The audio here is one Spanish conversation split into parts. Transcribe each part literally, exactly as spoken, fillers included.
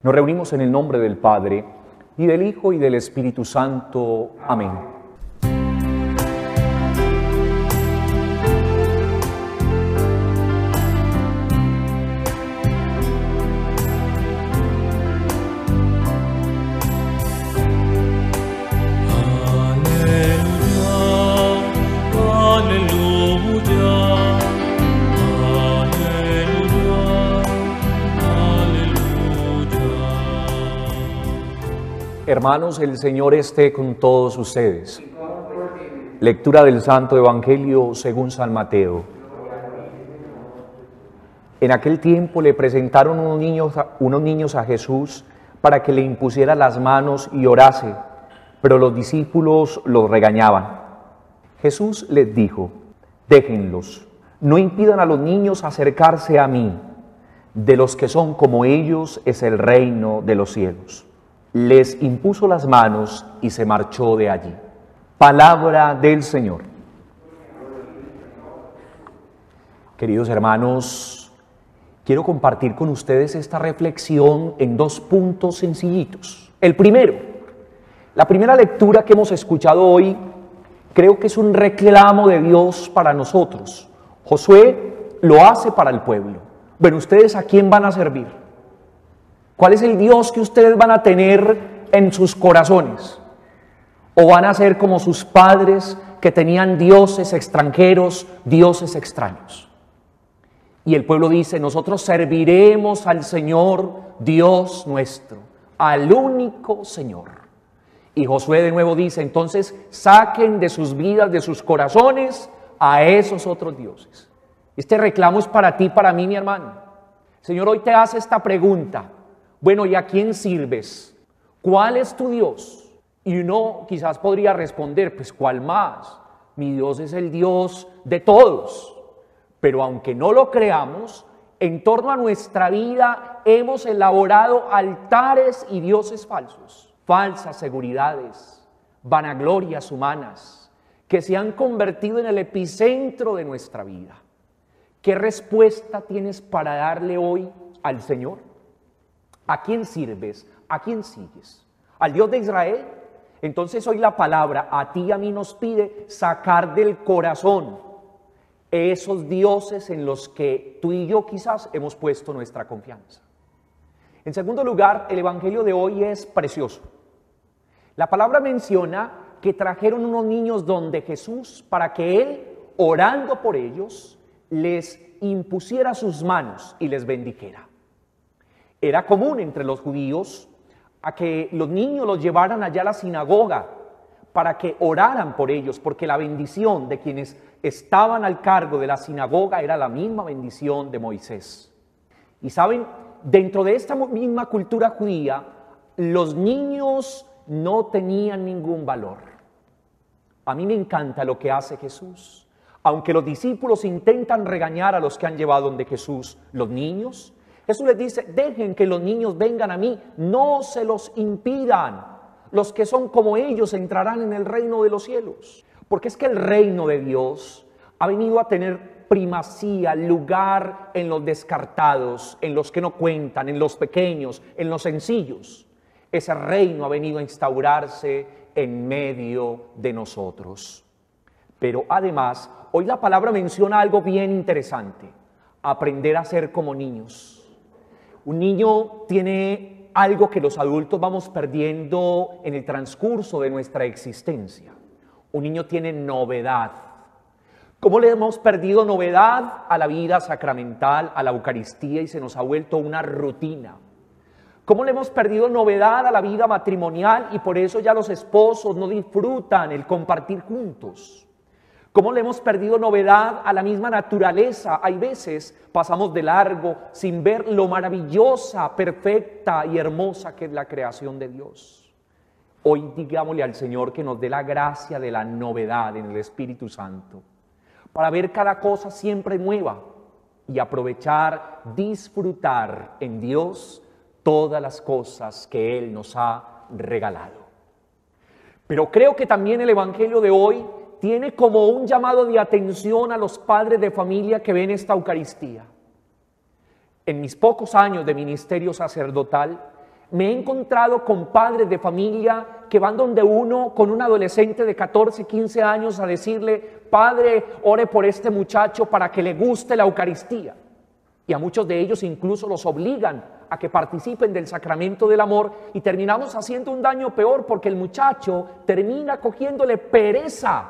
Nos reunimos en el nombre del Padre, y del Hijo, y del Espíritu Santo. Amén. Hermanos, el Señor esté con todos ustedes. Lectura del Santo Evangelio según San Mateo. En aquel tiempo le presentaron unos niños, unos niños a Jesús para que le impusiera las manos y orase, pero los discípulos los regañaban. Jesús les dijo: déjenlos, no impidan a los niños acercarse a mí. De los que son como ellos es el reino de los cielos. Les impuso las manos y se marchó de allí. Palabra del Señor. Queridos hermanos, quiero compartir con ustedes esta reflexión en dos puntos sencillitos. El primero, la primera lectura que hemos escuchado hoy, creo que es un reclamo de Dios para nosotros. Josué lo hace para el pueblo. Bueno, ¿ustedes a quién van a servir? ¿Cuál es el Dios que ustedes van a tener en sus corazones? ¿O van a ser como sus padres que tenían dioses extranjeros, dioses extraños? Y el pueblo dice: nosotros serviremos al Señor Dios nuestro, al único Señor. Y Josué de nuevo dice: entonces saquen de sus vidas, de sus corazones, a esos otros dioses. Este reclamo es para ti, para mí, mi hermano. El Señor hoy te hace esta pregunta. Bueno, ¿y a quién sirves? ¿Cuál es tu Dios? Y uno quizás podría responder: pues ¿cuál más? Mi Dios es el Dios de todos. Pero aunque no lo creamos, en torno a nuestra vida hemos elaborado altares y dioses falsos, falsas seguridades, vanaglorias humanas, que se han convertido en el epicentro de nuestra vida. ¿Qué respuesta tienes para darle hoy al Señor? ¿A quién sirves? ¿A quién sigues? ¿Al Dios de Israel? Entonces hoy la palabra a ti y a mí nos pide sacar del corazón esos dioses en los que tú y yo quizás hemos puesto nuestra confianza. En segundo lugar, el Evangelio de hoy es precioso. La palabra menciona que trajeron unos niños donde Jesús, para que Él, orando por ellos, les impusiera sus manos y les bendijera. Era común entre los judíos a que los niños los llevaran allá a la sinagoga para que oraran por ellos, porque la bendición de quienes estaban al cargo de la sinagoga era la misma bendición de Moisés. Y saben, dentro de esta misma cultura judía, los niños no tenían ningún valor. A mí me encanta lo que hace Jesús. Aunque los discípulos intentan regañar a los que han llevado donde Jesús, los niños, Jesús les dice: dejen que los niños vengan a mí, no se los impidan. Los que son como ellos entrarán en el reino de los cielos. Porque es que el reino de Dios ha venido a tener primacía, lugar en los descartados, en los que no cuentan, en los pequeños, en los sencillos. Ese reino ha venido a instaurarse en medio de nosotros. Pero además, hoy la palabra menciona algo bien interesante: aprender a ser como niños. Un niño tiene algo que los adultos vamos perdiendo en el transcurso de nuestra existencia. Un niño tiene novedad. ¿Cómo le hemos perdido novedad a la vida sacramental, a la Eucaristía, y se nos ha vuelto una rutina? ¿Cómo le hemos perdido novedad a la vida matrimonial y por eso ya los esposos no disfrutan el compartir juntos? ¿Cómo le hemos perdido novedad a la misma naturaleza? Hay veces pasamos de largo sin ver lo maravillosa, perfecta y hermosa que es la creación de Dios. Hoy digámosle al Señor que nos dé la gracia de la novedad en el Espíritu Santo, para ver cada cosa siempre nueva y aprovechar, disfrutar en Dios todas las cosas que Él nos ha regalado. Pero creo que también el Evangelio de hoy tiene como un llamado de atención a los padres de familia que ven esta Eucaristía. En mis pocos años de ministerio sacerdotal, Me he encontrado con padres de familia que van donde uno con un adolescente de catorce, quince años a decirle: padre, ore por este muchacho para que le guste la Eucaristía. Y a muchos de ellos incluso los obligan a que participen del sacramento del amor, y terminamos haciendo un daño peor porque el muchacho termina cogiéndole pereza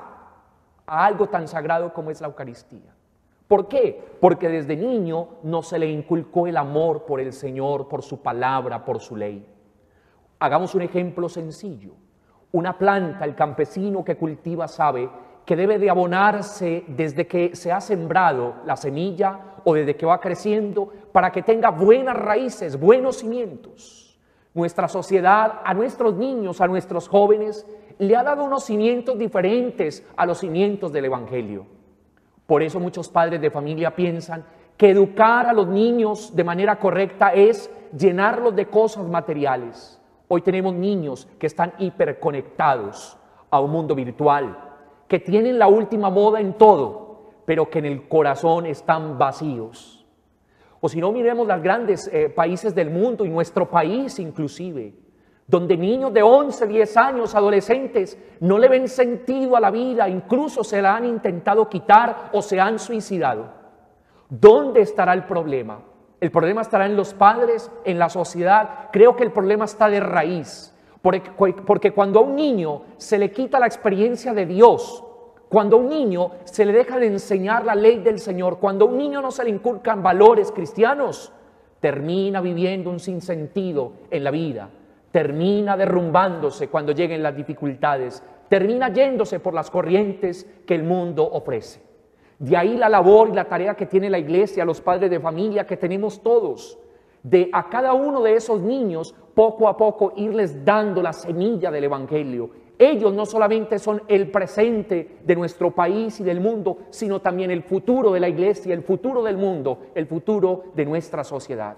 a algo tan sagrado como es la Eucaristía. ¿Por qué? Porque desde niño no se le inculcó el amor por el Señor, por su palabra, por su ley. Hagamos un ejemplo sencillo. Una planta, el campesino que cultiva sabe que debe de abonarse desde que se ha sembrado la semilla o desde que va creciendo para que tenga buenas raíces, buenos cimientos. Nuestra sociedad, a nuestros niños, a nuestros jóvenes, le ha dado unos cimientos diferentes a los cimientos del Evangelio. Por eso muchos padres de familia piensan que educar a los niños de manera correcta es llenarlos de cosas materiales. Hoy tenemos niños que están hiperconectados a un mundo virtual, que tienen la última moda en todo, pero que en el corazón están vacíos. O si no, miremos los grandes eh, países del mundo y nuestro país inclusive, donde niños de once, diez años, adolescentes, no le ven sentido a la vida, incluso se la han intentado quitar o se han suicidado. ¿Dónde estará el problema? ¿El problema estará en los padres, en la sociedad? Creo que el problema está de raíz, porque, porque cuando a un niño se le quita la experiencia de Dios, cuando a un niño se le deja de enseñar la ley del Señor, cuando a un niño no se le inculcan valores cristianos, termina viviendo un sinsentido en la vida. Termina derrumbándose cuando lleguen las dificultades, termina yéndose por las corrientes que el mundo ofrece. De ahí la labor y la tarea que tiene la iglesia, los padres de familia, que tenemos todos, de a cada uno de esos niños poco a poco irles dando la semilla del Evangelio. Ellos no solamente son el presente de nuestro país y del mundo, sino también el futuro de la iglesia, el futuro del mundo, el futuro de nuestra sociedad.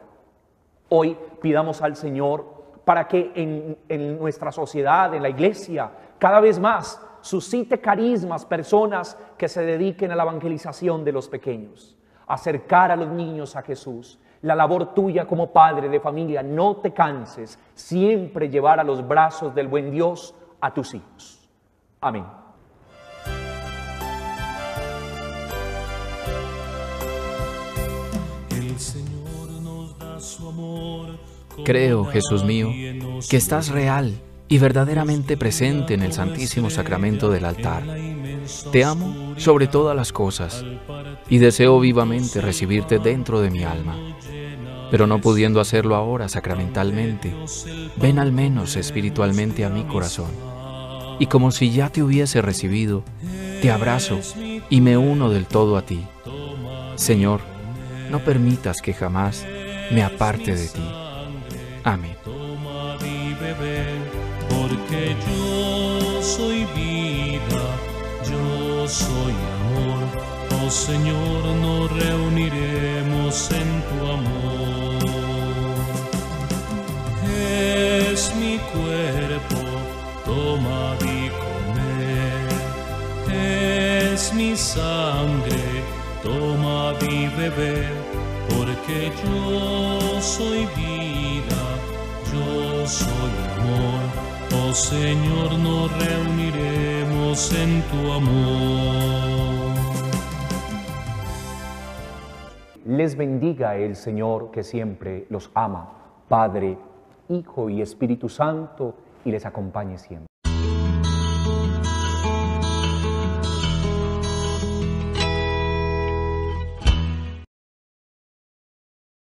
Hoy pidamos al Señor para que en, en nuestra sociedad, en la iglesia, cada vez más suscite carismas, personas que se dediquen a la evangelización de los pequeños, acercar a los niños a Jesús. La labor tuya como padre de familia, no te canses, siempre llevar a los brazos del buen Dios a tus hijos. Amén. El Señor nos da su amor. Creo, Jesús mío, que estás real y verdaderamente presente en el Santísimo Sacramento del altar. Te amo sobre todas las cosas y deseo vivamente recibirte dentro de mi alma. Pero no pudiendo hacerlo ahora sacramentalmente, ven al menos espiritualmente a mi corazón. Y como si ya te hubiese recibido, te abrazo y me uno del todo a ti. Señor, no permitas que jamás me aparte de ti. Amén. Toma y bebe, porque yo soy vida, yo soy amor. Oh Señor, nos reuniremos en tu amor. Es mi cuerpo, toma y comer. Es mi sangre, toma y bebe, porque yo soy vida, yo soy amor. Oh Señor, nos reuniremos en tu amor. Les bendiga el Señor que siempre los ama, Padre, Hijo y Espíritu Santo, y les acompañe siempre.